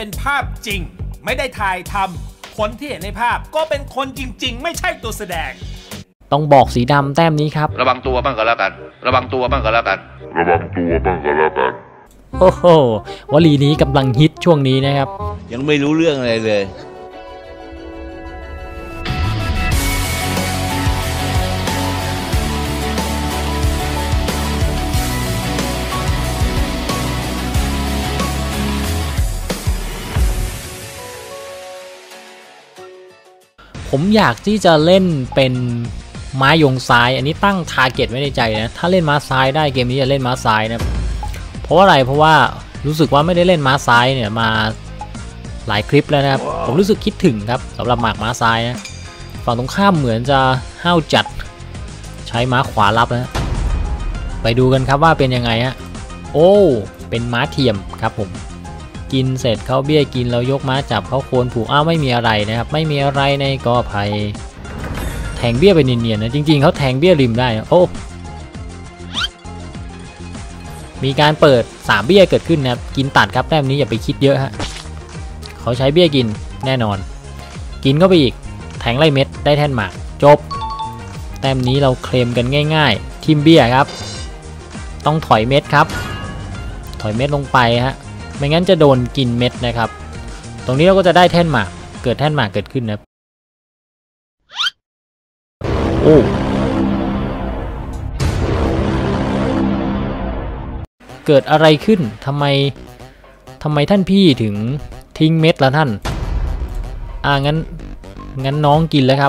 เป็นภาพจริงไม่ได้ถ่ายทำคนที่เห็นในภาพก็เป็นคนจริงๆไม่ใช่ตัวแสดงต้องบอกสีดำแต้มนี้ครับระวังตัวบ้างก็แล้วกันระวังตัวบ้างก็แล้วกันโอ้โหวลีนี้กำลังฮิตช่วงนี้นะครับยังไม่รู้เรื่องอะไรเลยผมอยากที่จะเล่นเป็นม้ายงซ้ายอันนี้ตั้งทาร์เก็ตไว้ในใจนะถ้าเล่นม้าซ้ายได้เกมนี้จะเล่นม้าซ้ายนะเพราะอะไรเพราะว่ารู้สึกว่าไม่ได้เล่นม้าซ้ายเนี่ยมาหลายคลิปแล้วนะครับผมรู้สึกคิดถึงครับสำหรับหมากม้าซ้ายนะฝั่งตรงข้ามเหมือนจะห้าวจัดใช้ม้าขวารับนะไปดูกันครับว่าเป็นยังไงฮะโอ้เป็นม้าเทียมครับผมกินเสร็จเขาเบี้ยกินเรายกม้าจับเขาโคนผูกไม่มีอะไรนะครับไม่มีอะไรในกอไผ่แทงเบี้ยไปเนียนๆนะจริงๆเขาแทงเบี้ยริมได้โอ้มีการเปิด3เบี้ยเกิดขึ้นนะครับกินตัดครับแต้มนี้อย่าไปคิดเยอะฮะเขาใช้เบี้ยกินแน่นอนกินเข้าไปอีกแทงไล่เม็ดได้แท่นหมากจบแต้มนี้เราเคลมกันง่ายๆทิมเบี้ยครับต้องถอยเม็ดครับถอยเม็ดลงไปฮะไม่งั้นจะโดนกินเม็ดนะครับตรงนี้เราก็จะได้แท่นหมากเกิดแท่นหมากเกิดขึ้นนะโอ้เกิดอะไรขึ้นทำไมท่านพี่ถึงทิ้งเม็ดละท่านงั้นน้องกินแล้วครับ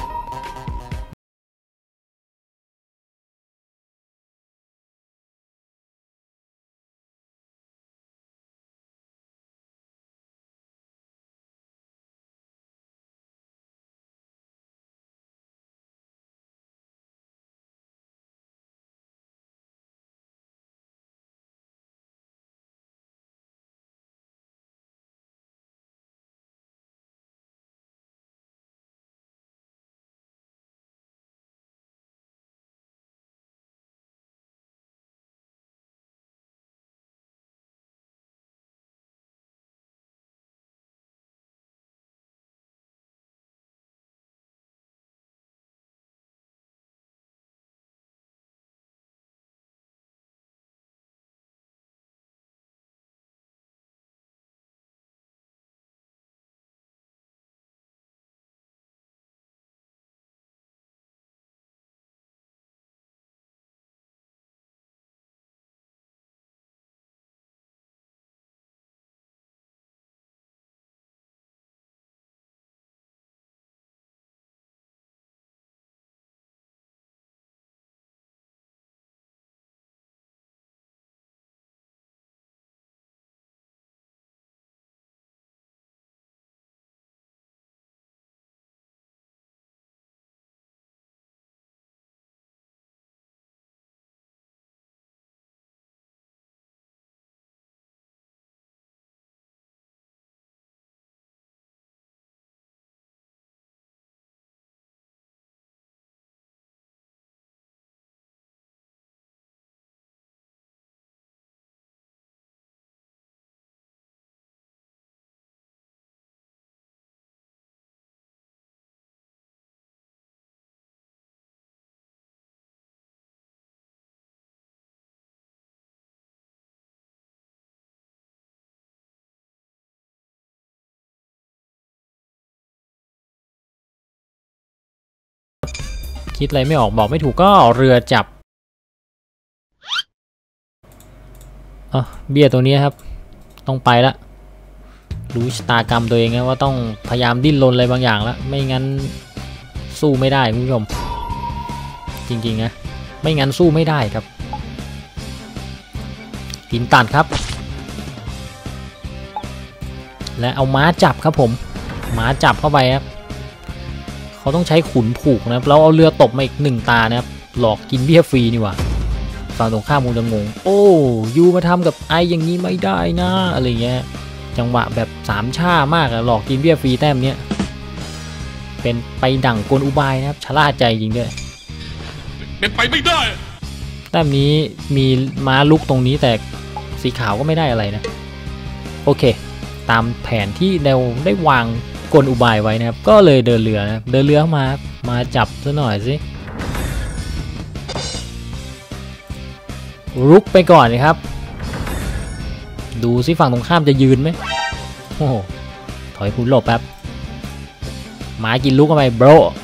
คิดอะไรไม่ออกบอกไม่ถูกก็เรือจับเบี้ยตัวนี้ครับต้องไปละรู้ชะตากรรมตัวเองนะว่าต้องพยายามดิ้นรนอะไรบางอย่างแล้วไม่งั้นสู้ไม่ได้คุณผู้ชมจริงๆนะไม่งั้นสู้ไม่ได้ครับกินตัดครับและเอาม้าจับครับผมม้าจับเข้าไปครับเขาต้องใช้ขุนผูกนะครับเราเอาเรือตบมาอีก1 ตานะครับหลอกกินเบี้ยฟรีนี่หว่าฝั่งตรงข้ามคงจะงงโอ้ยูมาทำกับไออย่างนี้ไม่ได้นะอะไรเงี้ยจังหวะแบบ3 ช่ามากหลอกกินเบี้ยฟรีแต้มเนี้ยเป็นไปดั่งกลอุบายนะครับชะล่าใจจริงด้วยเป็นไปไม่ได้แต้มนี้มีม้าลุกตรงนี้แต่สีขาวก็ไม่ได้อะไรนะโอเคตามแผนที่เราได้วางกลอุบายไว้นะครับก็เลยเดินเรือนะครับเดินเรือมาจับซะหน่อยสิรุกไปก่อนนะครับดูสิฝั่งตรงข้ามจะยืนไหมโอ้โหถอยคุณหลบครับหมากินลูกเข้าไปโบร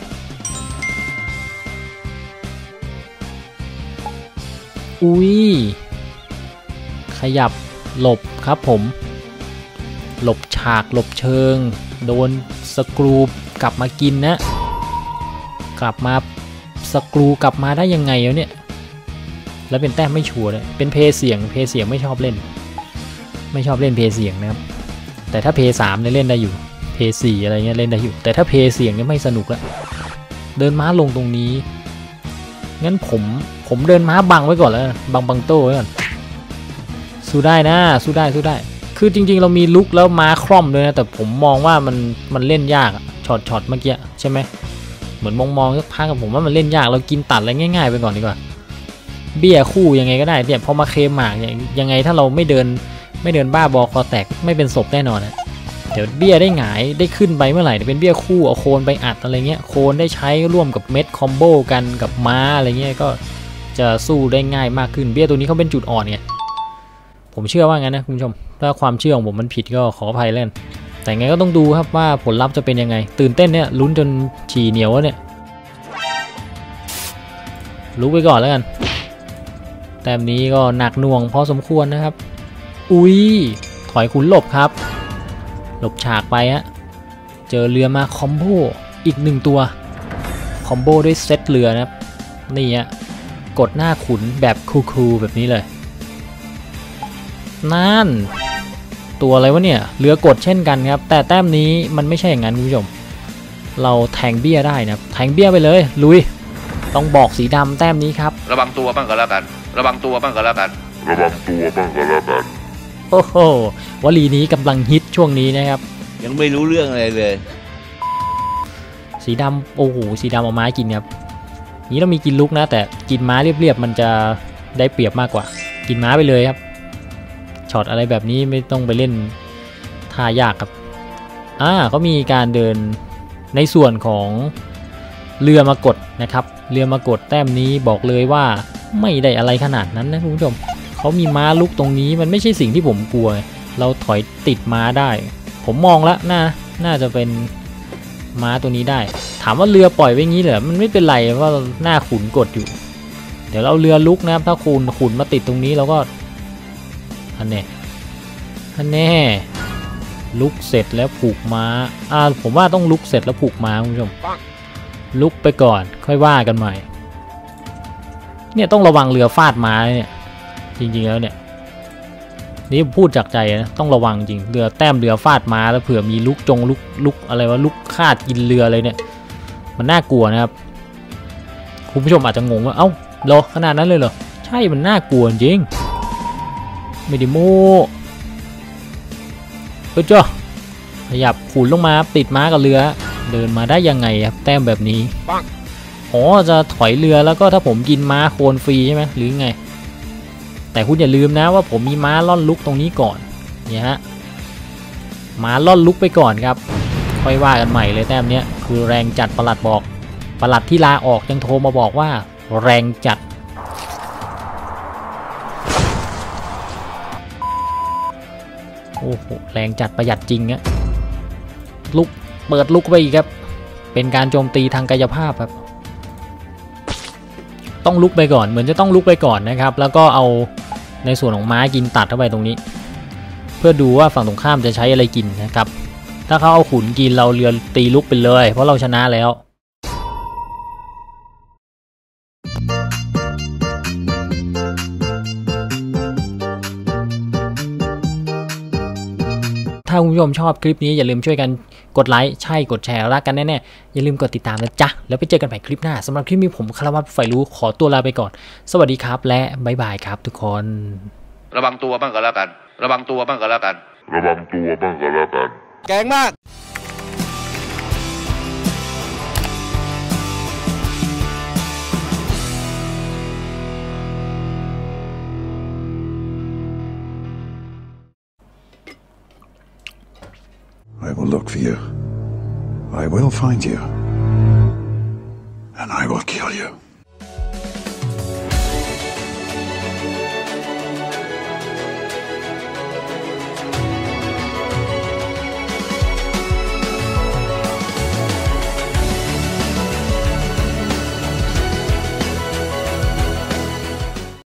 อุ้ยขยับหลบครับผมหลบฉากหลบเชิงโดนสกรูกลับมากินนะกลับมาสกรูกลับมาได้ยังไงแล้วเนี่ยแล้วเป็นแต้มไม่ชัวร์เลยเป็นเพย์เสียงไม่ชอบเล่นเพย์เสียงนะครับแต่ถ้าเพย์3เนี่ยเล่นได้อยู่เพย์4อะไรเงี้ยเล่นได้อยู่แต่ถ้าเพย์เสียงเนี่ยไม่สนุกละเดินม้าลงตรงนี้งั้นผมเดินม้าบังไว้ก่อนแล้วบังโต้ไว้ก่อนสู้ได้นะสู้ได้คือจริงๆเรามีลุกแล้วม้าคล่อมด้วยนะแต่ผมมองว่ามันเล่นยากช็อตเมื่อกี้ใช่ไหมเหมือนมองสักพักกับผมว่ามันเล่นยากเรากินตัดอะไรง่ายๆไปก่อนดีกว่าเบี้ยคู่ยังไงก็ได้เนี่ยพอมาเคมหมากยังไงถ้าเราไม่เดินบ้าบอคอแตกไม่เป็นศพแน่นอนนะเดี๋ยวเบี้ยได้หงายได้ขึ้นไปเมื่อไหร่เป็นเบี้ยคู่เอาโคนไปอัดอะไรเงี้ยโคนได้ใช้ร่วมกับเม็ดคอมโบกันกับม้าอะไรเงี้ยก็จะสู้ได้ง่ายมากขึ้นเบี้ยตัวนี้เขาเป็นจุดอ่อนไงผมเชื่อว่างั้นนะคุณผู้ชมถ้าความเชื่อของผมมันผิดก็ขออภัยเล่นแต่ไงก็ต้องดูครับว่าผลลัพธ์จะเป็นยังไงตื่นเต้นเนี่ยลุ้นจนฉี่เหนียวเนี่ยลุกไปก่อนแล้วกันแต้มนี้ก็หนักหน่วงพอสมควรนะครับอุ้ยถอยขุนหลบครับหลบฉากไปฮะเจอเรือมาคอมโบอีก1ตัวคอมโบด้วยเซตเรือนะครับนี่ฮะกดหน้าขุนแบบคูลๆแบบนี้เลยนั่นตัวอะไรวะเนี่ยเรือกดเช่นกันครับแต่แต้มนี้มันไม่ใช่อย่างนั้นคุณผู้ชมเราแทงเบี้ยได้นะแทงเบี้ยไปเลยลุยต้องบอกสีดำแต้มนี้ครับระวังตัวบ้างก็แล้วกันโอ้โหวลีนี้กำลังฮิตช่วงนี้นะครับยังไม่รู้เรื่องอะไรเลยสีดำโอ้โหสีดำเอาไม้กินครับนี้เรามีกินลุกนะแต่กินม้าเรียบๆมันจะได้เปรียบมากกว่ากินม้าไปเลยครับช็อตอะไรแบบนี้ไม่ต้องไปเล่นท่ายากครับเขามีการเดินในส่วนของเรือมากดนะครับเรือมากดแต้มนี้บอกเลยว่าไม่ได้อะไรขนาดนั้นนะคุณผู้ชมเขามีม้าลุกตรงนี้มันไม่ใช่สิ่งที่ผมกลัวเราถอยติดม้าได้ผมมองแล้วน่าจะเป็นม้าตัวนี้ได้ถามว่าเรือปล่อยไว้งี้เหรอมันไม่เป็นไรเพราะหน้าขุนกดอยู่เดี๋ยวเราเรือลุกนะครับถ้าขุนมาติดตรงนี้เราก็อันแน่ลุกเสร็จแล้วผูกม้าผมว่าต้องลุกเสร็จแล้วผูกม้าคุณผู้ชมลุกไปก่อนค่อยว่ากันใหม่เนี่ยต้องระวังเรือฟาดม้าเนี่ยจริงๆแล้วเนี่ยนี่พูดจากใจนะต้องระวังจริงเรือฟาดม้าแล้วเผื่อมีลุกอะไรวะลุกคาดกินเรือเลยเนี่ยมันน่ากลัวนะครับคุณผู้ชมอาจจะงงว่าเอ้าเหรอขนาดนั้นเลยเหรอใช่มันน่ากลัวจริงไม่ได้โม้จ้ะขยับขุนลงมาติดม้ากับเรือเดินมาได้ยังไงครับแต้มแบบนี้จะถอยเรือแล้วก็ถ้าผมกินม้าโคนฟรีใช่ไหมหรือไงแต่คุณอย่าลืมนะว่าผมมีม้าล่อนลุกตรงนี้ก่อนเนี่ยฮะม้าล่อนลุกไปก่อนครับค่อยว่ากันใหม่เลยแต้มเนี้ยคือแรงจัดประหลัดบอกประหลัดที่ลาออกยังโทรมาบอกว่าแรงจัดโอ้โหแรงจัดประหยัดจริงอะลุกเปิดลุกไปอีกครับเป็นการโจมตีทางกายภาพครับต้องลุกไปก่อนเหมือนจะต้องลุกไปก่อนนะครับแล้วก็เอาในส่วนของม้ากินตัดเข้าไปตรงนี้เพื่อดูว่าฝั่งตรงข้ามจะใช้อะไรกินนะครับถ้าเขาเอาขุนกินเราเรือตีลุกไปเลยเพราะเราชนะแล้วถ้าคุณผู้ชมชอบคลิปนี้อย่าลืมช่วยกันกดไลค์ใช่กดแชร์รักกันแน่ๆอย่าลืมกดติดตามนะจ๊ะแล้วไปเจอกันใหม่คลิปหน้าสำหรับคลิปนี้ผมคารวัตรฝ่ายรู้ขอตัวลาไปก่อนสวัสดีครับและบ๊ายบายครับทุกคนระวังตัวบ้างก็แล้วกันแกงมาก I will look for you. I will find you. And I will kill you.